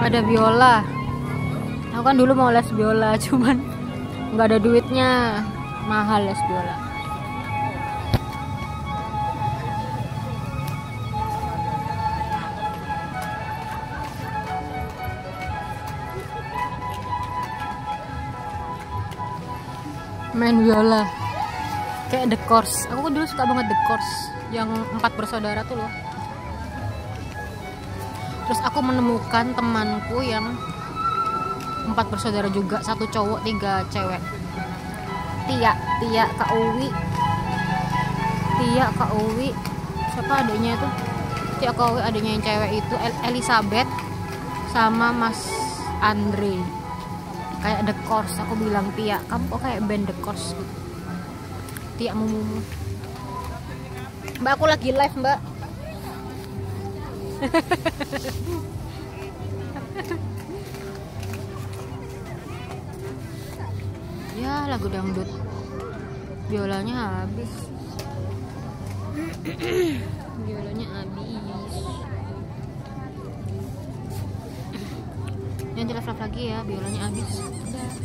Ada biola. Aku kan dulu mau les biola, cuman nggak ada duitnya, mahal les biola. Main biola kayak The Course. Aku dulu suka banget The Course yang 4 bersaudara tuh loh. Terus aku menemukan temanku yang 4 bersaudara juga, 1 cowok 3 cewek. Tia Kak Uwi, siapa adiknya itu? Tia Kak Uwi, adiknya yang cewek itu Elizabeth sama Mas Andre. Kayak The Course. Aku bilang, Tia, kamu kok kayak band The Course gitu. Tia Mumu. Mbak, aku lagi live, Mbak. Ya, lagu dangdut. Biolanya habis. Biolanya habis. Jangan live lagi ya, biolanya habis. Udah.